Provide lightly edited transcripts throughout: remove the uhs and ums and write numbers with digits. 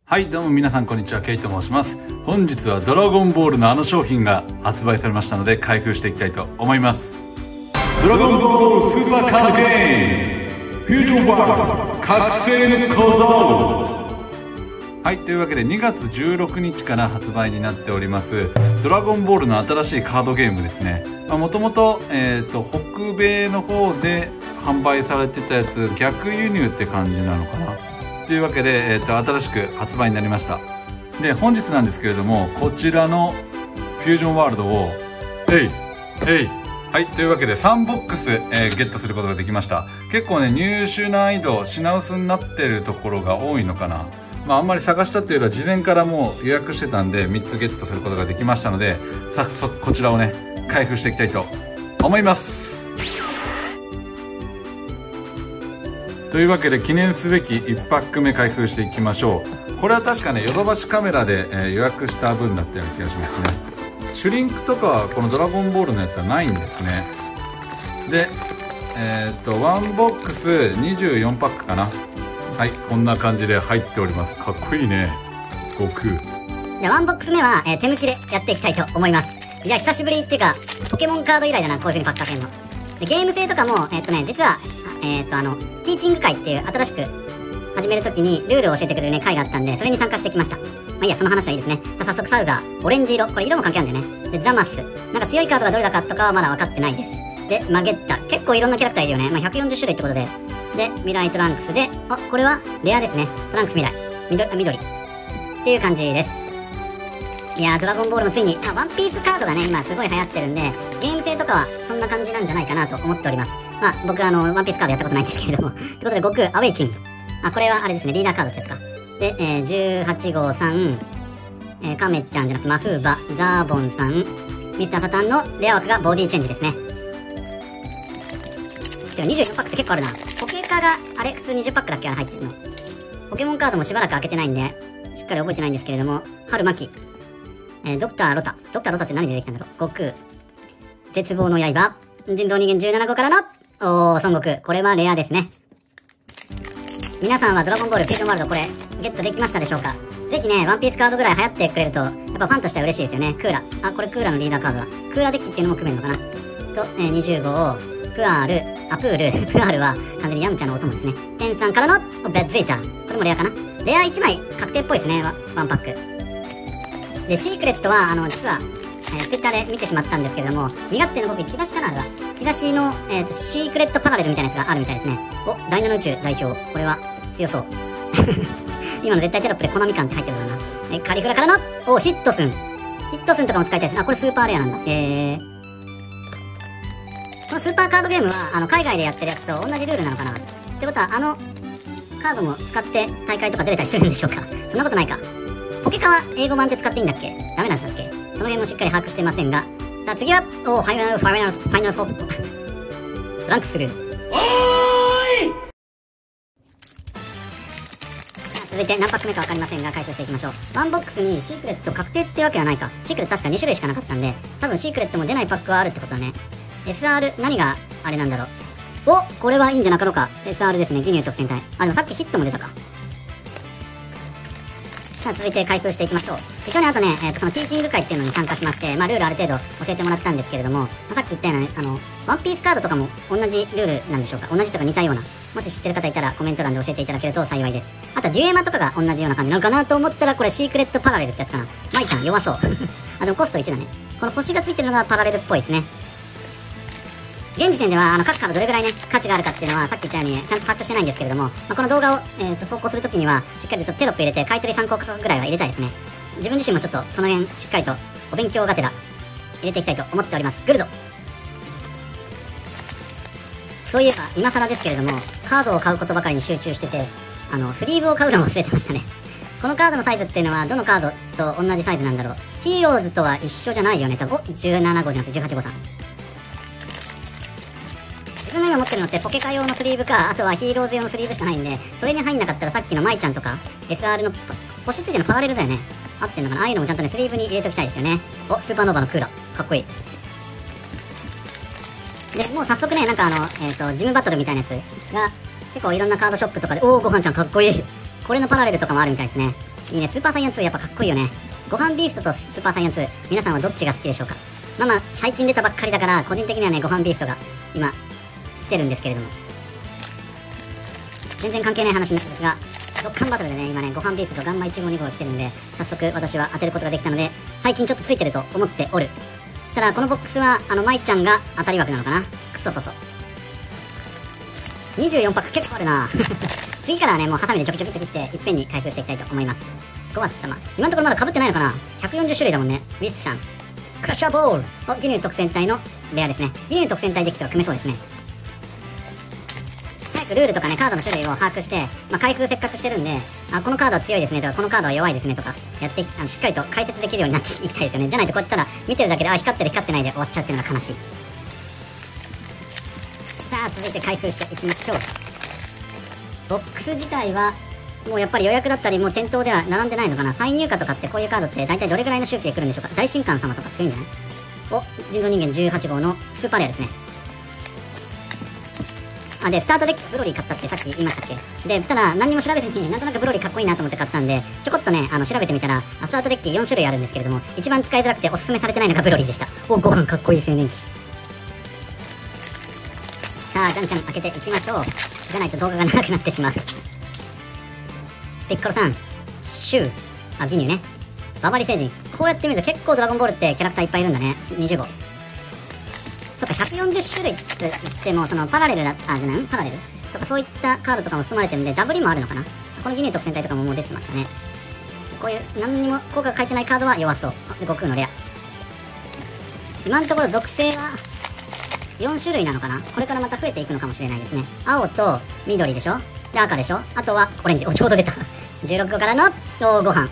はい、どうも皆さんこんにちは、ケイと申します。本日はドラゴンボールのあの商品が発売されましたので開封していきたいと思います。ドラゴンボールスーパーカードゲームフュージョンワールド覚醒の構造。はい、というわけで2月16日から発売になっておりますドラゴンボールの新しいカードゲームですね。もともと北米の方で販売されてたやつ逆輸入って感じなのかなというわけで、新しく発売になりました。で本日なんですけれども、こちらのフュージョンワールドをはい、というわけで3ボックス、ゲットすることができました。結構ね、入手難易度品薄になってるところが多いのかな。あんまり探したっていうよりは事前からもう予約してたんで3つゲットすることができましたので、早速こちらをね開封していきたいと思います。というわけで記念すべき1パック目開封していきましょう。これは確かねヨドバシカメラで、予約した分だったような気がしますね。シュリンクとかはこのドラゴンボールのやつはないんですね。で1ボックス24パックかな。はい、こんな感じで入っております。かっこいいね、悟空。 じゃあ1ボックス目は、手抜きでやっていきたいと思います。いや久しぶりっていうかポケモンカード以来だな、こういう風にパック開けるので。ゲーム性とかも実はティーチング会っていう新しく始めるときにルールを教えてくれるね会があったんで、それに参加してきました。いいや、その話はいいですね。早速サウザーオレンジ色、これ色も関係あるんだよね。でザマス、なんか強いカードがどれだかとかはまだ分かってないです。でマゲッタ、結構いろんなキャラクターいるよね。140種類ってことで。で未来トランクスで、これはレアですね。トランクス未来緑っていう感じです。いやー、ドラゴンボールもついにワンピースカードがね今すごい流行ってるんで、ゲーム性とかはそんな感じなんじゃないかなと思っております。僕ワンピースカードやったことないんですけれどもということで悟空アウェイキン、これはあれですね、リーダーカードですか。で、18号さん、カメちゃんじゃなくてマフーバ、ザーボンさん、ミスターサタンのレア枠がボディチェンジですね。でも24パックって結構あるな。ポケカがあれ普通20パックだっけ入ってるの。ポケモンカードもしばらく開けてないんでしっかり覚えてないんですけれども、春巻き、ドクターロタって何で出てきたんだろう。悟空、絶望の刃、人造人間17号からの孫悟空、これはレアですね。皆さんはドラゴンボールフュージョンワールドこれゲットできましたでしょうか。ぜひねワンピースカードぐらい流行ってくれるとやっぱファンとしては嬉しいですよね。クーラ、これクーラのリーダーカードだ。クーラデッキっていうのも組めるのかなと、20号プアール、プールプアールは完全にヤムチャのお供ですね。天さんからのベッドゼータ、これもレアかな。レア1枚確定っぽいですね、ワンパックで。シークレットは実はツイッターで見てしまったんですけれども、身勝手の僕木出しかな、あれは木出しの、シークレットパラレルみたいなやつがあるみたいですね。第7宇宙代表、これは強そう今の絶対テロップでコナミ感って入ってるからな。カリフラからのヒットスンとかも使いたいですね。これスーパーレアなんだ。このスーパーカードゲームは海外でやってるやつと同じルールなのかな。ってことはカードも使って大会とか出れたりするんでしょうか。そんなことないか。ポケカは英語版で使っていいんだっけ、ダメなんだっけ。その辺もしっかり把握していませんが、さあ次はファイナルフォートランクスルー。続いて何パック目か分かりませんが開封していきましょう。ワンボックスにシークレット確定ってわけはないか。シークレット確か2種類しかなかったんで、多分シークレットも出ないパックはあるってことだね。 SR 何があれなんだろう。これはいいんじゃなかろうか。 SR ですね、ギニュー特戦隊。でもさっきヒットも出たか。さあ続いて開封していきましょう。一応ね、あとね、そのティーチング会っていうのに参加しまして、ルールある程度教えてもらったんですけれども、さっき言ったようなね、ワンピースカードとかも同じルールなんでしょうか。同じとか似たような、もし知ってる方いたらコメント欄で教えていただけると幸いです。あとデュエマとかが同じような感じなのかなと思ったら、これシークレットパラレルってやつかな。マイちゃん弱そうでもコスト1だね。この星がついてるのがパラレルっぽいですね。現時点では各カードどれぐらいね価値があるかっていうのはさっき言ったようにちゃんと把握してないんですけれども、この動画を、投稿するときにはしっかりとテロップ入れて買い取り参考価格ぐらいは入れたいですね。自分自身もちょっとその辺しっかりとお勉強がてら入れていきたいと思っております。グルド、そういえば今更ですけれどもカードを買うことばかりに集中しててスリーブを買うのも忘れてましたね。このカードのサイズっていうのはどのカードと同じサイズなんだろう。ヒーローズとは一緒じゃないよね多分。17号じゃなくて18号さん。自分の今持ってるのってポケカ用のスリーブか、あとはヒーローズ用のスリーブしかないんで、それに入んなかったらさっきのマイちゃんとか SR の星ついてるのパラレルだよね。合ってんのかな。ああいうのもちゃんとねスリーブに入れておきたいですよね。スーパーノーバのクーラーかっこいい。でもう早速ね、なんかジムバトルみたいなやつが結構いろんなカードショップとかで、ごはんちゃんかっこいい。これのパラレルとかもあるみたいですね。 いいね、スーパーサイヤン2やっぱかっこいいよね。ご飯ビーストとスーパーサイヤン2、皆さんはどっちが好きでしょうか。まあ最近出たばっかりだから、個人的にはね、ご飯ビーストが今、来てるんですけれども。全然関係ない話なんですが、ドッカンバトルでね、今ね、ご飯ビーストとガンマ1号2号が来てるんで、早速私は当てることができたので、最近ちょっとついてると思っておる。ただ、このボックスは、舞ちゃんが当たり枠なのかな。くそそそ。24パック結構あるな次からはね、もうハサミでちょきちょきっと切って、いっぺんに開封していきたいと思います。スコアス様。今のところまだ被ってないのかな。140種類だもんね。ウィスさん。クラッシャーボール。お、ギニュー特戦隊のレアですね。ギニュー特戦隊できたら組めそうですね。早くルールとかね、カードの種類を把握して、開封せっかくしてるんで、このカードは強いですねとか、このカードは弱いですねとか、やって、しっかりと解説できるようになっていきたいですよね。じゃないとこうやってたら、見てるだけで、光ってる光ってないで終わっちゃうっていうのが悲しい。さあ、続いて開封していきましょう。ボックス自体は、もうやっぱり予約だったり、もう店頭では並んでないのかな。再入荷とかってこういうカードって大体どれぐらいの周期で来るんでしょうか。大神官様とか強いんじゃない。お、人造人間18号のスーパーレアですね。で、スタートデッキブロリー買ったってさっき言いましたっけ。で、ただ何にも調べずに、なんとなくブロリーかっこいいなと思って買ったんで、ちょこっとね、調べてみたら、スタートデッキ4種類あるんですけれども、一番使いづらくておすすめされてないのがブロリーでした。お、ご飯かっこいい青年期。さあ、じゃんじゃん開けていきましょう。じゃないと動画が長くなってしまう。ピッコロさん、シュー、ギニューね。ババリ星人。こうやって見ると結構ドラゴンボールってキャラクターいっぱいいるんだね。20号。そっか、140種類って言っても、そのパラレルだ、パラレルとかそういったカードとかも含まれてるんで、ダブリもあるのかな。このギニュー特戦隊とかももう出てましたね。こういう何にも効果が書いてないカードは弱そう。で、悟空のレア。今のところ属性は4種類なのかな。これからまた増えていくのかもしれないですね。青と緑でしょ。で、赤でしょ。あとはオレンジ。お、ちょうど出た。16個からのご飯。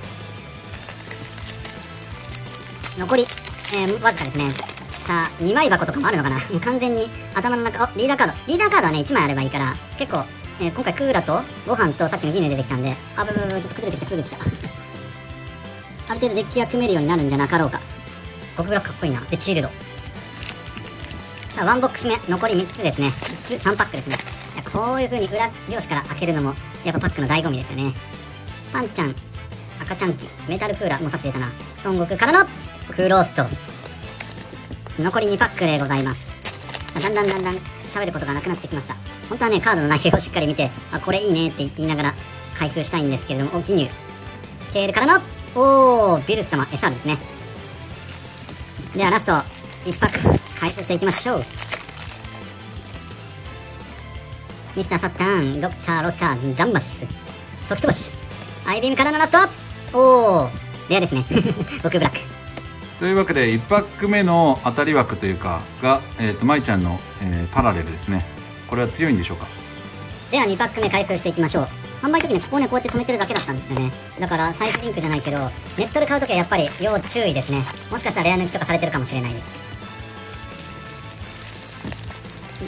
残り、わずかですね。さあ、2枚箱とかもあるのかな。もう完全に頭の中、リーダーカード。リーダーカードはね、1枚あればいいから、結構、今回クーラとご飯とさっきのギネ出てきたんで、ちょっと崩れてきた、崩れてきた。ある程度デッキが組めるようになるんじゃなかろうか。極ブラックかっこいいな。で、チールド。さあ、1ボックス目、残り3つですね。3パックですね。やっぱこういう風に裏表紙から開けるのも、やっぱパックの醍醐味ですよね。パンちゃん、赤ちゃん機、メタルクーラー、もうさっき出たな。孫悟空からのクロースト。残り2パックでございます。だんだん喋ることがなくなってきました。本当はね、カードの内容をしっかり見て、これいいねって言いながら開封したいんですけれども、ギニュー。ケールからの、ビルス様、SR ですね。ではラスト、1パック、開封していきましょう。ミスターサッターン、ドクターロター、ザンバス、時飛ばし、アイビームからのラスト、レアですね。僕ブラック。 というわけで1パック目の当たり枠というかが、舞ちゃんの、パラレルですね。これは強いんでしょうか。 では2パック目開封していきましょう。販売時ね、ここをね、こうやって止めてるだけだったんですよね。だからサイズリンクじゃないけど、ネットで買うときはやっぱり要注意ですね。もしかしたらレア抜きとかされてるかもしれないです。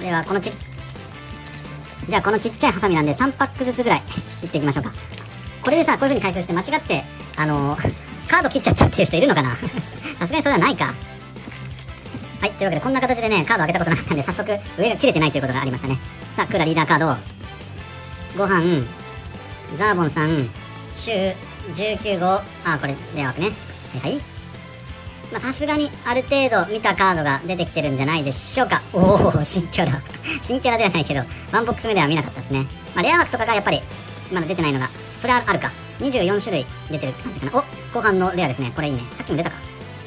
ではこのちっちゃいハサミなんで3パックずつぐらい切っていきましょうか。これでさ、こういう風に開封して間違ってカード切っちゃったっていう人いるのかな。さすがにそれはないか。はい、というわけでこんな形でね、カード開けたことなかったんで、早速上が切れてないということがありましたね。さあ、クーラリーダーカード、ご飯、ザーボンさん、シュー、19号、これレア枠ね。はい。さすがにある程度見たカードが出てきてるんじゃないでしょうか。新キャラ。新キャラではないけど、ワンボックス目では見なかったですね。レア枠とかがやっぱり、まだ出てないのが、それはあるか。24種類出てるって感じかな。後半のレアですね。これいいね。さっきも出たか。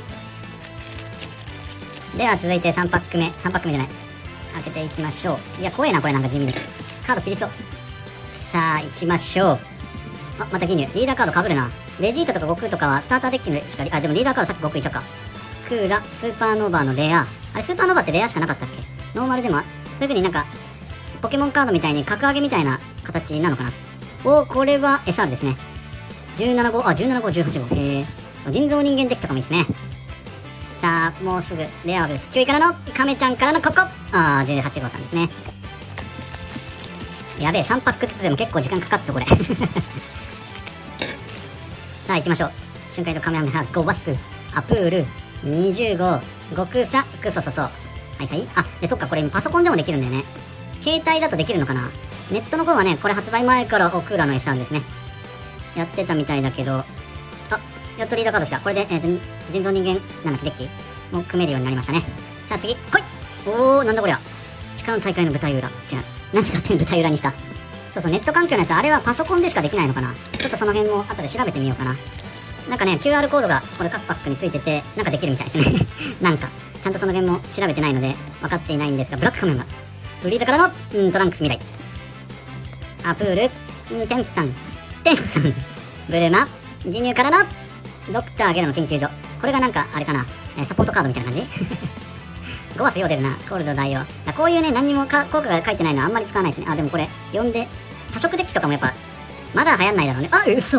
では続いて3パック目じゃない。開けていきましょう。いや、怖えな、これなんか地味に。カード切りそう。さあ、行きましょう。またギニュー。リーダーカード被るな。ベジータとか悟空とかはスターターデッキのしかでもリーダーカードさっき悟空いたか。クーラ、スーパーノーバーのレア。あれ、スーパーノーバーってレアしかなかったっけ。ノーマルでも、そういう風になんか、ポケモンカードみたいに格上げみたいな形なのかな。これは SR ですね。17号、17号、18号。人造人間デッキとかもいいですね。さあ、もうすぐレア枠です。9位からのカメちゃんからのここ。18号さんですね。やべえ、3パックずつでも結構時間かかったぞ、これ。さあ、行きましょう。瞬間移動カメハメハ、ゴバス、アプール、20号、ゴクサ、クソソソ。はいはい。で、そっか、これパソコンでもできるんだよね。携帯だとできるのかな。ネットの方はね、これ発売前からクーラーの SR ですね。やってたみたいだけど、 やっとリーダーカード来た。これで、人造人間、なんだっけ、デッキも組めるようになりましたね。さあ次、来い。おー、なんだこりゃ。力の大会の舞台裏。違う。なんで勝手に舞台裏にした。そうそう、ネット環境のやつ、あれはパソコンでしかできないのかな。ちょっとその辺も後で調べてみようかな。なんかね、QR コードがこれ各パックについてて、なんかできるみたいですね。なんか、ちゃんとその辺も調べてないので、分かっていないんですが、ブラック仮面が。フリーザからの、トランクス未来。アプール、テンスさん、ブルマ、ギニューからの、ドクターゲロの研究所。これがなんか、あれかな、サポートカードみたいな感じ5発用出るな、コールド大王。こういうね、何にも効果が書いてないのはあんまり使わないですね。あ、でもこれ、読んで、多色デッキとかもやっぱ、まだ流行んないだろうね。あ、嘘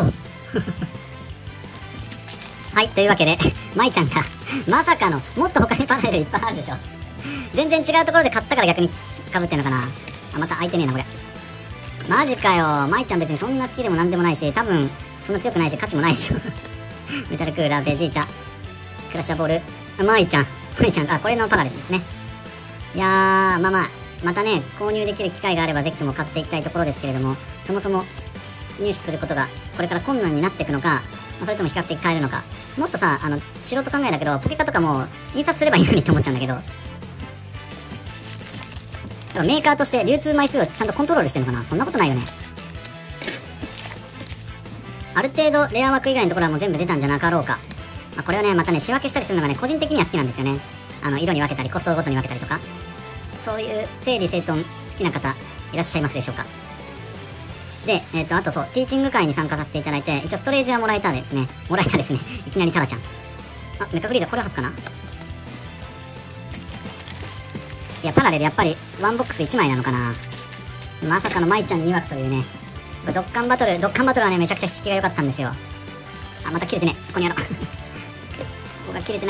はい、というわけで、舞ちゃんが、まさかの、もっと他にパラレルいっぱいあるでしょ。全然違うところで買ったから逆に被ってんのかな。あ、また開いてねえな、これ。マジかよ。舞ちゃん別にそんな好きでもなんでもないし、多分、そんな強くないし、価値もないでしょ。メタルクーラー、ベジータ、クラッシャーボール、舞ちゃん、あ、これのパラレルですね。いやー、またね、購入できる機会があればぜひとも買っていきたいところですけれども、そもそも入手することがこれから困難になっていくのか、それとも比較的買えるのか。もっとさ、素人考えだけど、ポケカとかも印刷すればいいのにと思っちゃうんだけど、メーカーとして流通枚数をちゃんとコントロールしてるのかな。そんなことないよね。ある程度レア枠以外のところはもう全部出たんじゃなかろうか。まあ、これをね、またね、仕分けしたりするのがね、個人的には好きなんですよね。色に分けたり、個数ごとに分けたりとか。そういう整理整頓好きな方、いらっしゃいますでしょうか。で、あとそう、ティーチング会に参加させていただいて、一応ストレージはもらえたですね。いきなりタラちゃん。あ、メカフリーザこれはずかな。いや、パラレルやっぱりワンボックス1枚なのかな。まさかの舞ちゃん2枠というね。これドッカンバトルはね、めちゃくちゃ引きが良かったんですよ。あ、また切れてね。ここにやろう。ここが切れてない。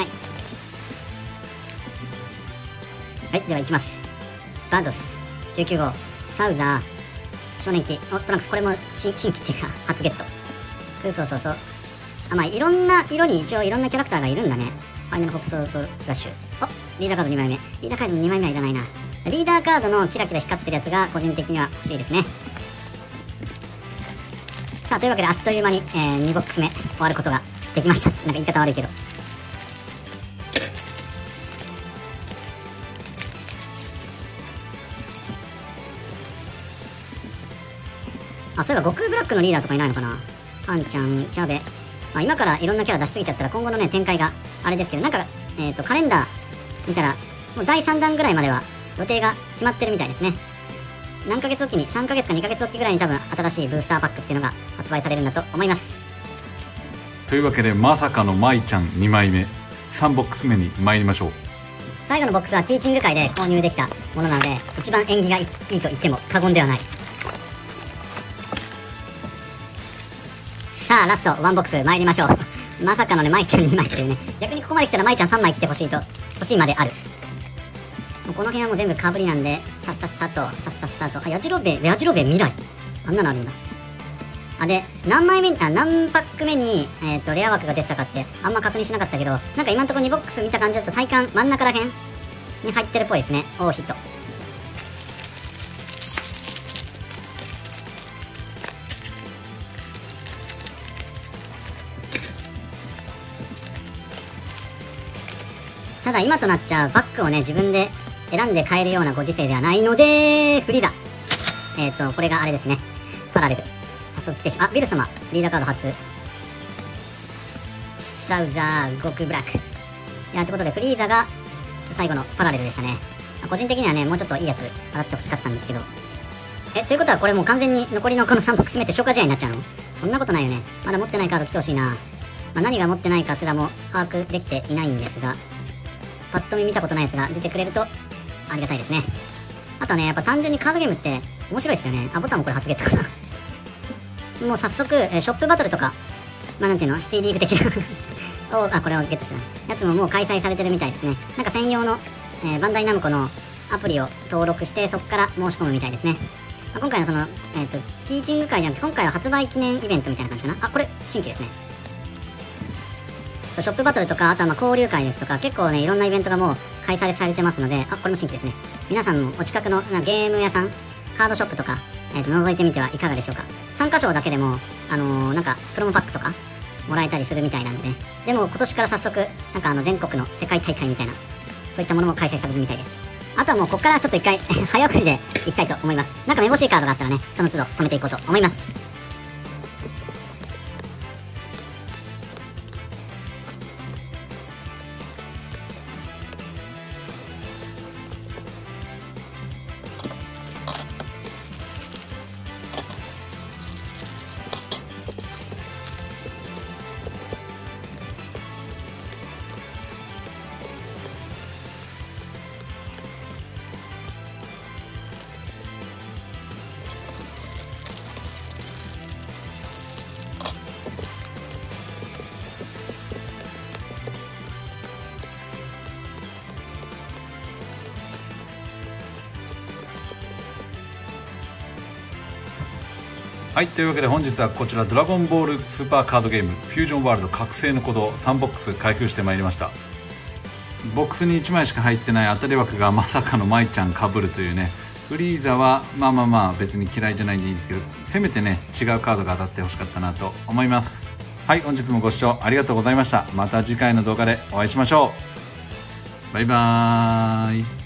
はい、では行きます。バッドス、19号、サウザー、少年期、トランクス、これも新規っていうか、初ゲット。そう。あ、まあ、いろんな色に一応いろんなキャラクターがいるんだね。ファイナルホップソートスラッシュ。お、リーダーカード2枚目。リーダーカード2枚目はいらないな。リーダーカードのキラキラ光ってるやつが個人的には欲しいですね。さあ、というわけであっという間に、2ボックス目終わることができました。なんか言い方悪いけど。あ、そういえば悟空ブラックのリーダーとかいないのかな。パンちゃん、キャベ。まあ、今からいろんなキャラ出しすぎちゃったら今後のね、展開があれですけど、なんか、カレンダー見たら、もう第3弾ぐらいまでは予定が決まってるみたいですね。何ヶ月おきに、3ヶ月か2ヶ月おきぐらいに多分新しいブースターパックっていうのが発売されるんだと思います。 というわけで、まさかの舞ちゃん2枚目、3ボックス目に参りましょう。 最後のボックスはティーチング会で購入できたものなので、一番縁起がいいと言っても過言ではない。さあ、ラスト1ボックス参りましょう。まさかのね、舞ちゃん2枚っていうね。逆にここまで来たら舞ちゃん3枚来てほしいまである。もうこの辺はもう全部かぶりなんで、さっさと。あ、ヤジロベ未来。あんなのあるんだ。あ、で、何パック目に、レア枠が出てたかって、あんま確認しなかったけど、なんか今のところ2ボックス見た感じだと体感真ん中ら辺に入ってるっぽいですね。おー、ヒット。ただ今となっちゃうバックをね、自分で選んで買えるようなご時世ではないので、フリーダ。これがあれですね。パラレル。早速来てあ、ビル様。リーダーカード初。サウザー、ゴクブラック。いや、ってことで、フリーザが最後のパラレルでしたね。個人的にはね、もうちょっといいやつ洗ってほしかったんですけど。ということはこれもう完全に残りのこの3ボックス目って消化試合になっちゃうの？そんなことないよね。まだ持ってないカード来てほしいな。まあ、何が持ってないかすらも把握できていないんですが、パッと見見たことないやつが出てくれるとありがたいですね。あとはね、やっぱ単純にカードゲームって面白いですよね。あ、ボタンもこれ初ゲットかな。もう早速、ショップバトルとか、まあなんていうの、シティリーグ的なあ、これをゲットしたやつももう開催されてるみたいですね。なんか専用の、バンダイナムコのアプリを登録して、そこから申し込むみたいですね。まあ、今回のその、ティーチング会じゃなくて、今回は発売記念イベントみたいな感じかな。あ、これ、新規ですね。そう、ショップバトルとか、あとはまあ交流会ですとか、結構ね、いろんなイベントがもう開催されてますので、あ、これも新規ですね。皆さんもお近くのゲーム屋さん、カードショップとか、覗いてみてはいかがでしょうか。参加賞だけでも、なんか、プロモパックとか、 もらえたりするみたいなんでね。でも今年から早速、なんか全国の世界大会みたいな、そういったものも開催されるみたいです。あとはもうこっからちょっと一回、早送りでいきたいと思います。なんかめぼしいカードがあったらね、その都度止めていこうと思います。 はい、というわけで本日はこちらドラゴンボールスーパーカードゲームフュージョンワールド覚醒の鼓動3ボックス開封してまいりました。ボックスに1枚しか入ってない当たり枠がまさかの舞ちゃんかぶるというね。フリーザはまあ別に嫌いじゃないんでいいんですけど、せめてね違うカードが当たってほしかったなと思います。はい、本日もご視聴ありがとうございました。また次回の動画でお会いしましょう。バイバーイ。